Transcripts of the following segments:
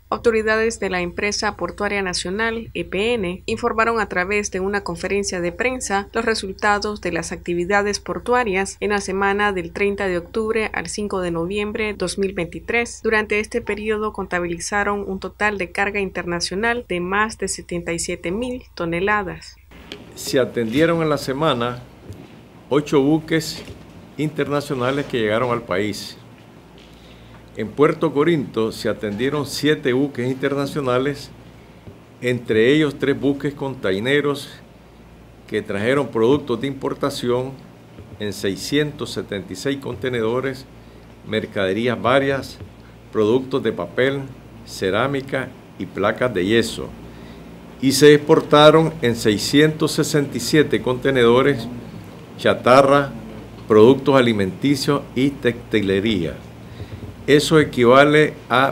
Autoridades de la Empresa Portuaria Nacional, EPN, informaron a través de una conferencia de prensa los resultados de las actividades portuarias en la semana del 30 de octubre al 5 de noviembre de 2023. Durante este periodo contabilizaron un total de carga internacional de más de 77.000 toneladas. Se atendieron en la semana 8 buques internacionales que llegaron al país. En Puerto Corinto se atendieron 7 buques internacionales, entre ellos 3 buques containeros que trajeron productos de importación en 676 contenedores, mercaderías varias, productos de papel, cerámica y placas de yeso. Y se exportaron en 667 contenedores chatarra, productos alimenticios y textilería. Eso equivale a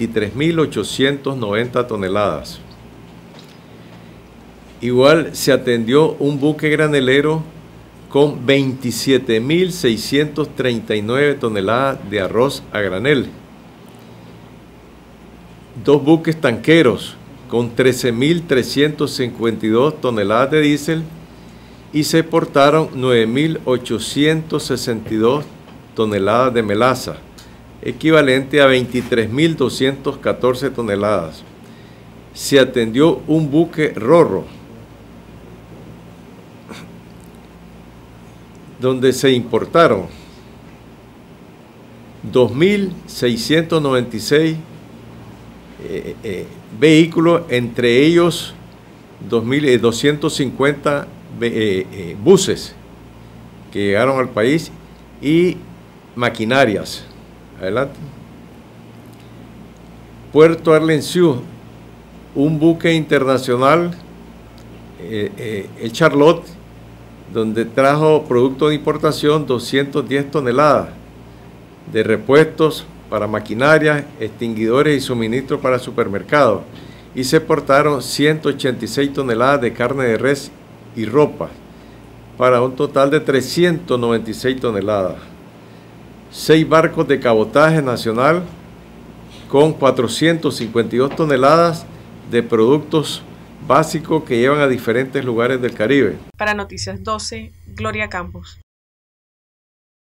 23.890 toneladas. Igual se atendió un buque granelero con 27.639 toneladas de arroz a granel. 2 buques tanqueros con 13.352 toneladas de diésel y se exportaron 9.862 toneladas de melaza, equivalente a 23.214 toneladas. Se atendió un buque rorro, donde se importaron 2.696 vehículos, entre ellos 250 buses que llegaron al país y maquinarias. Adelante. Puerto Arlenciú, un buque internacional, el Charlotte, donde trajo producto de importación 210 toneladas de repuestos para maquinaria, extinguidores y suministros para supermercados, y se exportaron 186 toneladas de carne de res y ropa, para un total de 396 toneladas. 6 barcos de cabotaje nacional con 452 toneladas de productos básicos que llevan a diferentes lugares del Caribe. Para Noticias 12, Gloria Campos.